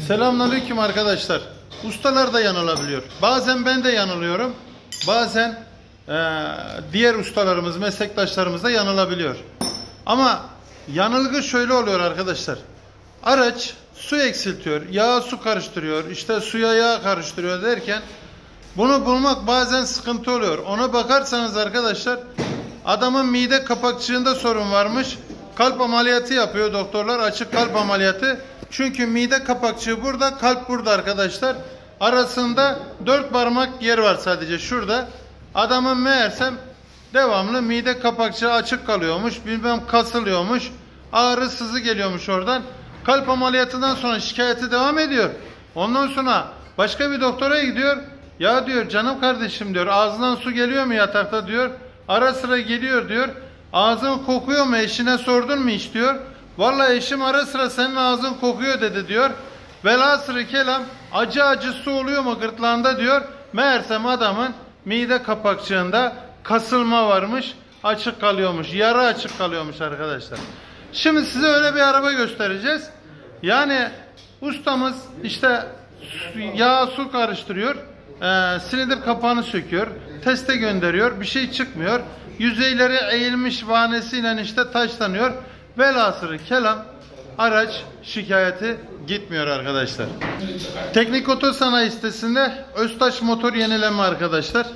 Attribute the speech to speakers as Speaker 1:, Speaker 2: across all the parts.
Speaker 1: Selamünaleyküm arkadaşlar. Ustalar da yanılabiliyor. Bazen ben de yanılıyorum. Bazen diğer ustalarımız, meslektaşlarımız da yanılabiliyor. Ama yanılgı şöyle oluyor arkadaşlar. Araç su eksiltiyor, yağa su karıştırıyor, işte suya yağ karıştırıyor derken bunu bulmak bazen sıkıntı oluyor. Ona bakarsanız arkadaşlar adamın mide kapakçığında sorun varmış. Kalp ameliyatı yapıyor doktorlar, açık kalp ameliyatı. Çünkü mide kapakçığı burada, kalp burada arkadaşlar. Arasında 4 parmak yer var sadece şurada. Adamın meğersem devamlı mide kapakçığı açık kalıyormuş, bilmem kasılıyormuş, ağrı sızı geliyormuş oradan. Kalp ameliyatından sonra şikayeti devam ediyor. Ondan sonra başka bir doktora gidiyor. Ya diyor canım kardeşim diyor, ağzından su geliyor mu yatakta diyor. Ara sıra geliyor diyor. Ağzın kokuyor mu, eşine sordun mu hiç diyor. Vallahi eşim ara sıra senin ağzın kokuyor dedi diyor. Velhasılı kelam acı su oluyor mu gırtlağında diyor. Meğersem adamın mide kapakçığında kasılma varmış, açık kalıyormuş, yara açık kalıyormuş arkadaşlar. Şimdi size öyle bir araba göstereceğiz. Yani ustamız işte yağ su karıştırıyor, silindir kapağını söküyor, teste gönderiyor, bir şey çıkmıyor. Yüzeyleri eğilmiş bahanesiyle işte taşlanıyor. Velhasılı kelam araç şikayeti gitmiyor arkadaşlar. Teknik Oto Sanayi sitesinde Öztaş motor yenileme arkadaşlar.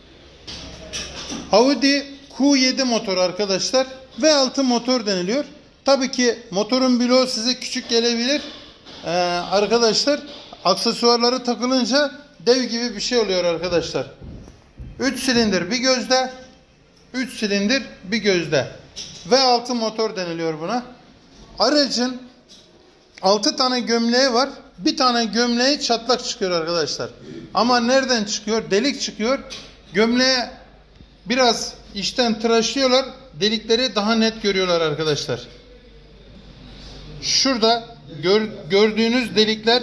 Speaker 1: Audi Q7 motor arkadaşlar. V6 motor deniliyor. Tabii ki motorun bloğu size küçük gelebilir. Arkadaşlar aksesuarları takılınca dev gibi bir şey oluyor arkadaşlar. 3 silindir bir gözde. 3 silindir bir gözde. V6 motor deniliyor buna. Aracın 6 tane gömleği var. Bir tane gömleği çatlak çıkıyor arkadaşlar. Ama nereden çıkıyor? Delik çıkıyor. Gömleği biraz içten tıraşlıyorlar. Delikleri daha net görüyorlar arkadaşlar. Şurada gördüğünüz delikler,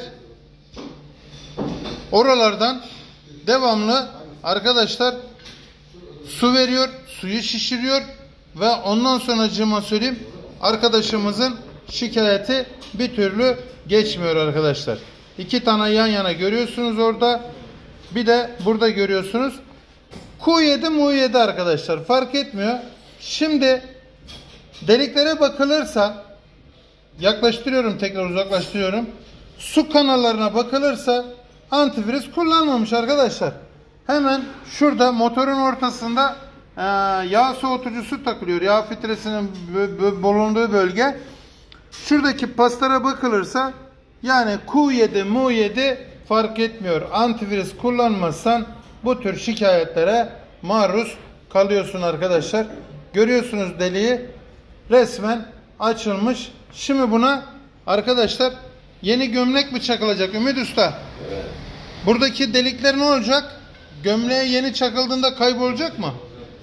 Speaker 1: oralardan devamlı arkadaşlar su veriyor. Suyu şişiriyor. Ve ondan sonra cıma söyleyeyim, arkadaşımızın şikayeti bir türlü geçmiyor arkadaşlar. 2 tane yan yana görüyorsunuz orada. Bir de burada görüyorsunuz. Q7 Mu7 arkadaşlar, fark etmiyor. Şimdi deliklere bakılırsa, yaklaştırıyorum, tekrar uzaklaştırıyorum. Su kanallarına bakılırsa antifriz kullanmamış arkadaşlar. Hemen şurada motorun ortasında yağ soğutucusu takılıyor. Yağ filtresinin bulunduğu bölge. Şuradaki paslara bakılırsa yani Q7 Mu7 fark etmiyor. Antifriz kullanmazsan bu tür şikayetlere maruz kalıyorsun arkadaşlar. Görüyorsunuz deliği resmen açılmış. Şimdi buna arkadaşlar yeni gömlek mi çakılacak Ümit Usta? Evet. Buradaki delikler ne olacak? Gömleğe yeni çakıldığında kaybolacak mı?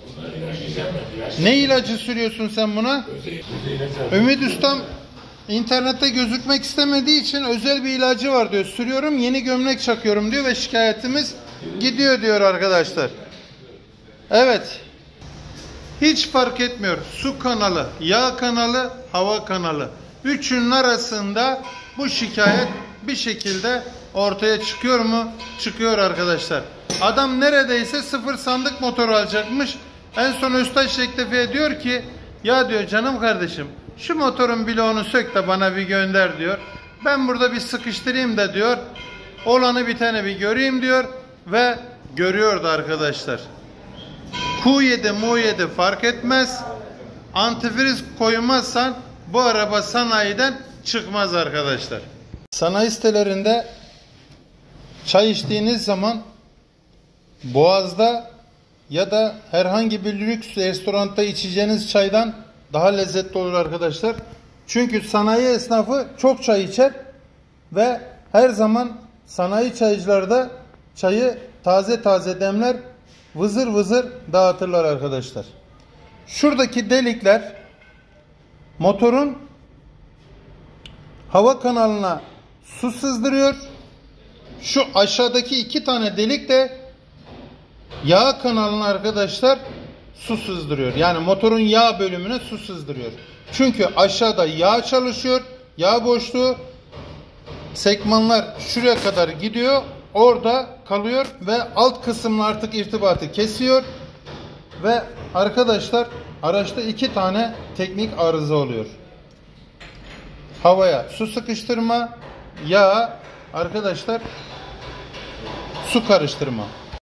Speaker 1: Ne ilacı sürüyorsun sen buna? Ümit Ustam internette gözükmek istemediği için özel bir ilacı var diyor. Sürüyorum, yeni gömlek çakıyorum diyor ve şikayetimiz gidiyor diyor arkadaşlar. Evet. Hiç fark etmiyor. Su kanalı, yağ kanalı, hava kanalı. Üçünün arasında bu şikayet bir şekilde ortaya çıkıyor mu? Çıkıyor arkadaşlar. Adam neredeyse sıfır sandık motor alacakmış. En son Öztaş Rektefi'ye diyor ki ya diyor canım kardeşim şu motorun bloğunu sök de bana bir gönder diyor. Ben burada bir sıkıştırayım da diyor. Olanı biteni bir göreyim diyor. Ve görüyordu arkadaşlar. Q7 Mu7 fark etmez. Antifriz koymazsan bu araba sanayiden çıkmaz arkadaşlar. Sanayi sitelerinde çay içtiğiniz zaman Boğaz'da ya da herhangi bir lüks restoranda içeceğiniz çaydan daha lezzetli olur arkadaşlar. Çünkü sanayi esnafı çok çay içer ve her zaman sanayi çaycıları da çayı taze taze demler, vızır vızır dağıtırlar arkadaşlar. Şuradaki delikler motorun hava kanalına su sızdırıyor. Şu aşağıdaki 2 tane delik de yağ kanalına arkadaşlar su sızdırıyor. Yani motorun yağ bölümüne su sızdırıyor. Çünkü aşağıda yağ çalışıyor. Yağ boşluğu Sekmanlar şuraya kadar gidiyor. Orada kalıyor ve alt kısımla artık irtibatı kesiyor. Ve arkadaşlar araçta 2 tane teknik arıza oluyor. Havaya su sıkıştırma, yağa arkadaşlar su karıştırma.